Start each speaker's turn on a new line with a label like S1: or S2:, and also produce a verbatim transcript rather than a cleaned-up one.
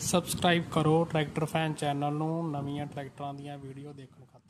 S1: Subscribe ਕਰੋ tractor fan channel ਨੂੰ ਨਵੀਆਂ ਟਰੈਕਟਰਾਂ ਦੀਆਂ ਵੀਡੀਓ ਦੇਖਣ ਖਾਤਰ।